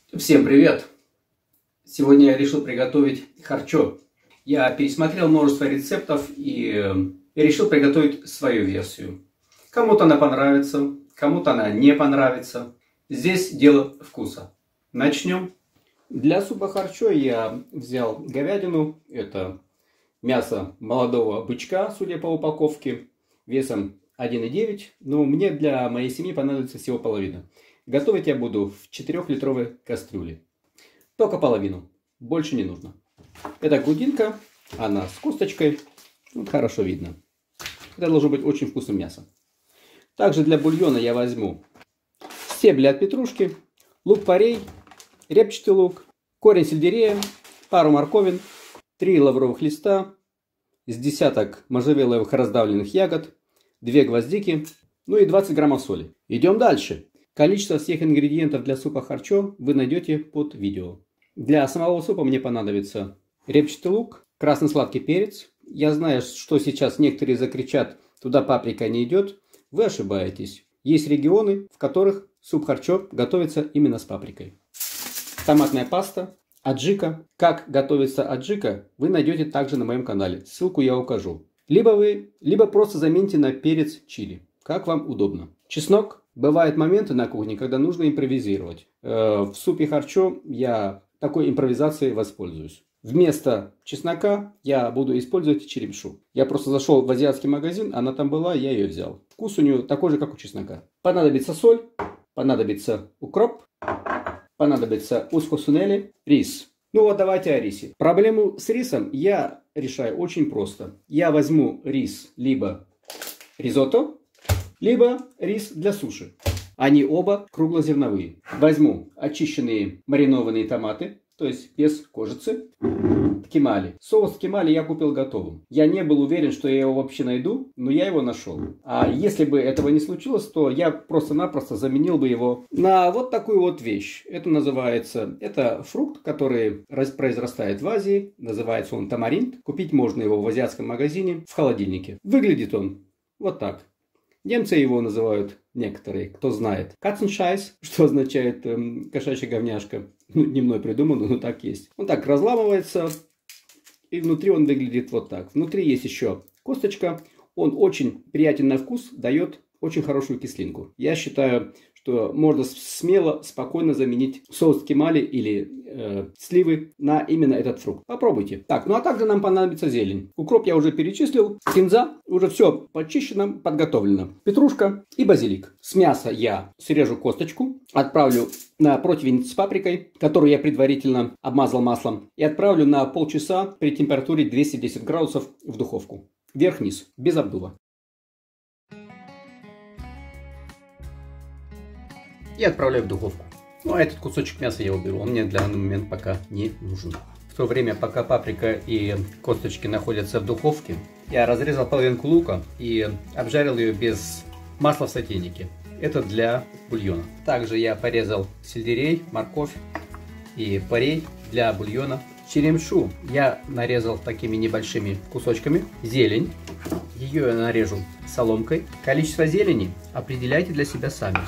Всем привет! Сегодня я решил приготовить харчо. Я пересмотрел множество рецептов и решил приготовить свою версию. Кому-то она понравится, кому-то она не понравится. Здесь дело вкуса. Начнем. Для супа харчо я взял говядину. Это мясо молодого бычка, судя по упаковке, весом 1,9. Но мне для моей семьи понадобится всего половина. Готовить я буду в 4-литровой кастрюле. Только половину. Больше не нужно. Это грудинка. Она с косточкой. Вот хорошо видно. Это должно быть очень вкусным мясом. Также для бульона я возьму стебли от петрушки, лук-порей, репчатый лук, корень сельдерея, пару морковин, 3 лавровых листа, с десяток можжевеловых раздавленных ягод, 2 гвоздики, ну и 20 граммов соли. Идем дальше. Количество всех ингредиентов для супа харчо вы найдете под видео. Для самого супа мне понадобится репчатый лук, красный сладкий перец. Я знаю, что сейчас некоторые закричат, туда паприка не идет. Вы ошибаетесь. Есть регионы, в которых суп харчо готовится именно с паприкой. Томатная паста, аджика. Как готовится аджика, вы найдете также на моем канале. Ссылку я укажу. Либо просто замените на перец чили. Как вам удобно. Чеснок. Бывают моменты на кухне, когда нужно импровизировать. В супе харчо я такой импровизацией воспользуюсь. Вместо чеснока я буду использовать черемшу. Я просто зашел в азиатский магазин, она там была, я ее взял. Вкус у нее такой же, как у чеснока. Понадобится соль, понадобится укроп, понадобится ускосунели, рис. Ну вот давайте о рисе. Проблему с рисом я решаю очень просто. Я возьму рис либо ризотто, либо рис для суши. Они оба круглозерновые. Возьму очищенные маринованные томаты, то есть без кожицы. Ткемали. Соус ткемали я купил готовым. Я не был уверен, что я его вообще найду, но я его нашел. А если бы этого не случилось, то я просто-напросто заменил бы его на вот такую вот вещь. Это фрукт, который произрастает в Азии. Называется он тамаринт. Купить можно его в азиатском магазине в холодильнике. Выглядит он вот так. Немцы его называют, некоторые, кто знает, катценшайс, что означает кошачья говняшка. Ну, не мной придумано, но так есть. Он так разламывается, и внутри он выглядит вот так. Внутри есть еще косточка. Он очень приятен на вкус, дает очень хорошую кислинку. Я считаю, что можно смело, спокойно заменить соус ткемали или сливы на именно этот фрукт. Попробуйте. Так, ну а также нам понадобится зелень. Укроп я уже перечислил. Кинза, уже все почищено, подготовлено. Петрушка и базилик. С мяса я срежу косточку, отправлю на противень с паприкой, которую я предварительно обмазал маслом, и отправлю на полчаса при температуре 210 градусов в духовку. Вверх-вниз, без обдува. И отправляю в духовку. Ну а этот кусочек мяса я уберу, он мне в данный момент пока не нужен. В то время, пока паприка и косточки находятся в духовке, я разрезал половинку лука и обжарил ее без масла в сотейнике. Это для бульона. Также я порезал сельдерей, морковь и порей для бульона. Черемшу я нарезал такими небольшими кусочками. Зелень, ее я нарежу соломкой. Количество зелени определяйте для себя сами.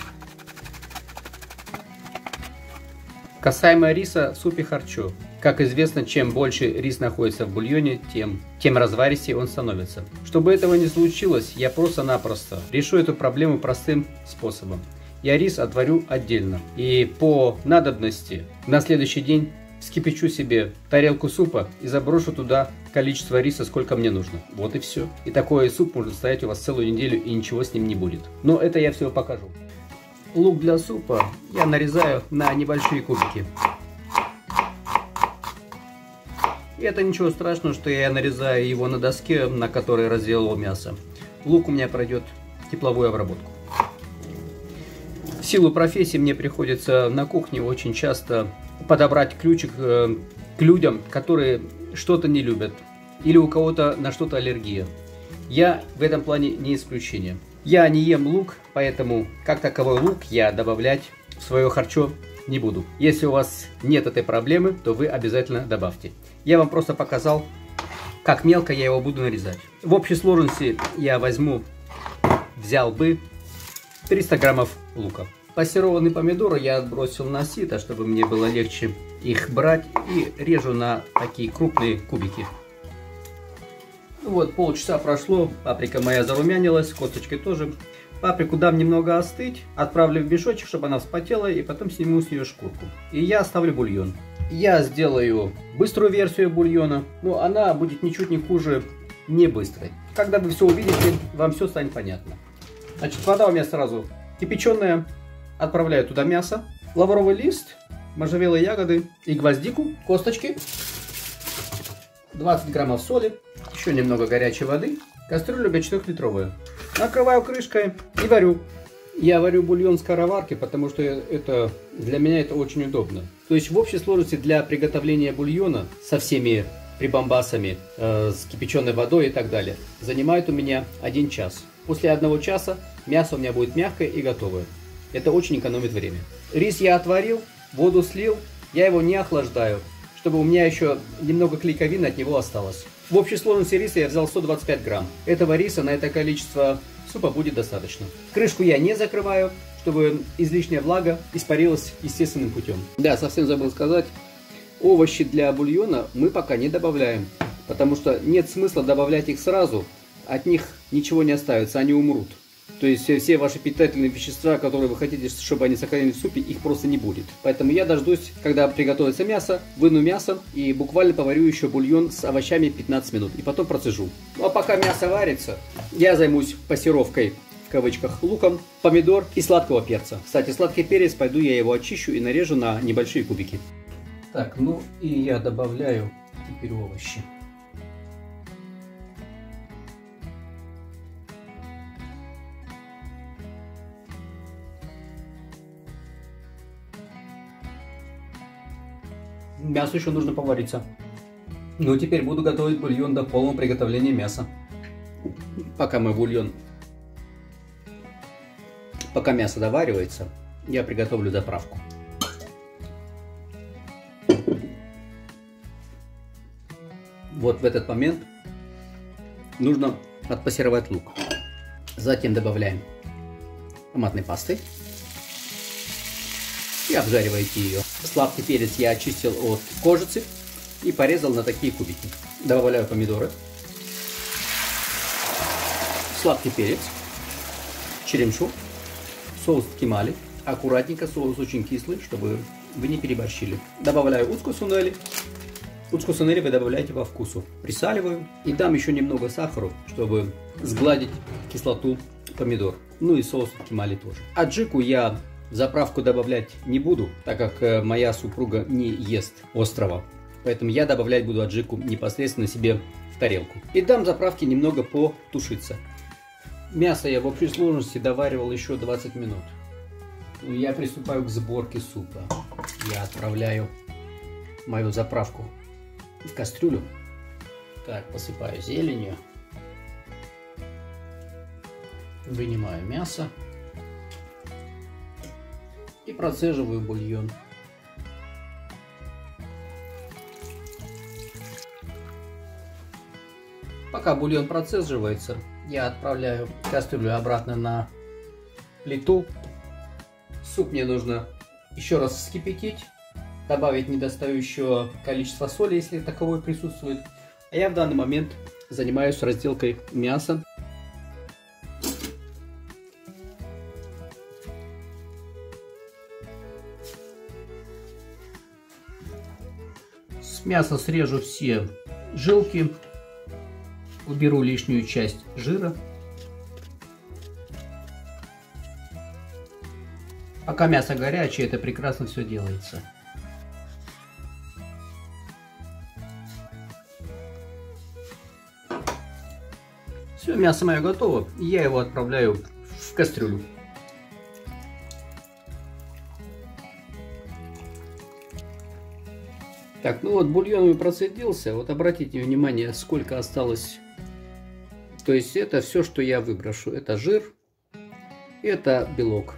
Касаемо риса в супе харчо. Как известно, чем больше рис находится в бульоне, тем разваристее он становится. Чтобы этого не случилось, я просто-напросто решу эту проблему простым способом. Я рис отварю отдельно. И по надобности на следующий день вскипячу себе тарелку супа и заброшу туда количество риса, сколько мне нужно. Вот и все. И такой суп может стоять у вас целую неделю, и ничего с ним не будет. Но это я все покажу. Лук для супа я нарезаю на небольшие кубики. И это ничего страшного, что я нарезаю его на доске, на которой разделал мясо. Лук у меня пройдет тепловую обработку. В силу профессии мне приходится на кухне очень часто подобрать ключик к людям, которые что-то не любят. Или у кого-то на что-то аллергия. Я в этом плане не исключение. Я не ем лук, поэтому как таковой лук я добавлять в свое харчо не буду. Если у вас нет этой проблемы, то вы обязательно добавьте. Я вам просто показал, как мелко я его буду нарезать. В общей сложности я взял бы 300 граммов лука. Пассерованные помидоры я отбросил на сито, чтобы мне было легче их брать, и режу на такие крупные кубики. Вот, полчаса прошло, паприка моя зарумянилась, косточки тоже. Паприку дам немного остыть, отправлю в мешочек, чтобы она вспотела, и потом сниму с нее шкурку. И я оставлю бульон. Я сделаю быструю версию бульона, но она будет ничуть не хуже не быстрой. Когда вы все увидите, вам все станет понятно. Значит, вода у меня сразу кипяченая. Отправляю туда мясо, лавровый лист, можжевелые ягоды и гвоздику, косточки, 20 граммов соли, еще немного горячей воды, кастрюлю 4-литровую. Накрываю крышкой и варю. Я варю бульон в скороварке, потому что это для меня это очень удобно. То есть в общей сложности для приготовления бульона со всеми прибамбасами, с кипяченой водой и так далее, занимает у меня 1 час. После 1 часа мясо у меня будет мягкое и готовое. Это очень экономит время. Рис я отварил, воду слил, я его не охлаждаю, чтобы у меня еще немного клейковины от него осталось. В общей сложности риса я взял 125 грамм. Этого риса на это количество супа будет достаточно. Крышку я не закрываю, чтобы излишняя влага испарилась естественным путем. Да, совсем забыл сказать, овощи для бульона мы пока не добавляем, потому что нет смысла добавлять их сразу, от них ничего не останется, они умрут. То есть все ваши питательные вещества, которые вы хотите, чтобы они сохранились в супе, их просто не будет. Поэтому я дождусь, когда приготовится мясо, выну мясо и буквально поварю еще бульон с овощами 15 минут. И потом процежу. Ну а пока мясо варится, я займусь пассеровкой, в кавычках, луком, помидор и сладкого перца. Кстати, сладкий перец, пойду я его очищу и нарежу на небольшие кубики. Так, ну и я добавляю теперь овощи. Мясо еще нужно повариться. Ну, теперь буду готовить бульон до полного приготовления мяса. Пока мясо доваривается, я приготовлю заправку. Вот в этот момент нужно отпассеровать лук. Затем добавляем томатной пасты. И обжариваете ее. Сладкий перец я очистил от кожицы и порезал на такие кубики. Добавляю помидоры, сладкий перец, черемшу, соус ткемали. Аккуратненько, соус очень кислый, чтобы вы не переборщили. Добавляю ускус-сунели. Ускус-сунели вы добавляете по вкусу. Присаливаю и дам еще немного сахара, чтобы сгладить кислоту помидор. Ну и соус ткемали тоже. Аджику я в заправку добавлять не буду, так как моя супруга не ест острого. Поэтому я добавлять буду аджику непосредственно себе в тарелку. И дам заправке немного потушиться. Мясо я в общей сложности доваривал еще 20 минут. Я приступаю к сборке супа. Я отправляю мою заправку в кастрюлю. Так, посыпаю зеленью. Вынимаю мясо. И процеживаю бульон. Пока бульон процеживается, я отправляю кастрюлю обратно на плиту. Суп мне нужно еще раз вскипятить, добавить недостающее количество соли, если таковое присутствует. А я в данный момент занимаюсь разделкой мяса. С мяса срежу все жилки, уберу лишнюю часть жира. Пока мясо горячее, это прекрасно все делается. Все, мясо мое готово, я его отправляю в кастрюлю. Так, ну вот бульон процедился. Вот обратите внимание, сколько осталось. То есть это все, что я выброшу. Это жир, это белок.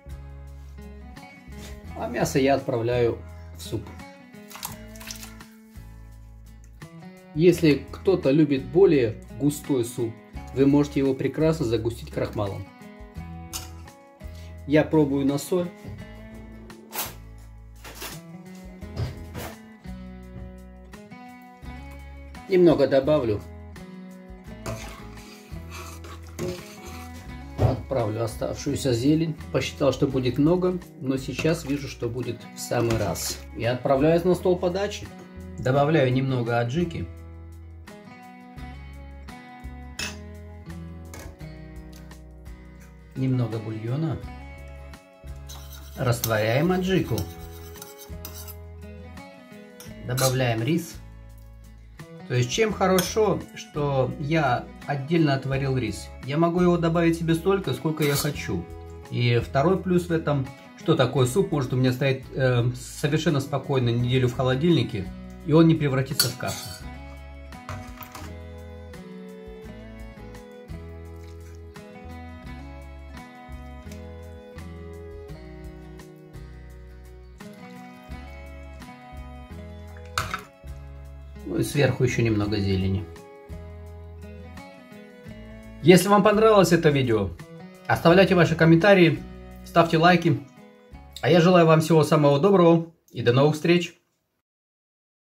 А мясо я отправляю в суп. Если кто-то любит более густой суп, вы можете его прекрасно загустить крахмалом. Я пробую на соль. Немного добавлю. Отправлю оставшуюся зелень. Посчитал, что будет много, но сейчас вижу, что будет в самый раз. И отправляюсь на стол подачи. Добавляю немного аджики. Немного бульона. Растворяем аджику. Добавляем рис. То есть чем хорошо, что я отдельно отварил рис. Я могу его добавить себе столько, сколько я хочу. И второй плюс в этом, что такой суп может у меня стоять совершенно спокойно неделю в холодильнике, и он не превратится в кашу. Ну и сверху еще немного зелени. Если вам понравилось это видео, оставляйте ваши комментарии, ставьте лайки. А я желаю вам всего самого доброго и до новых встреч!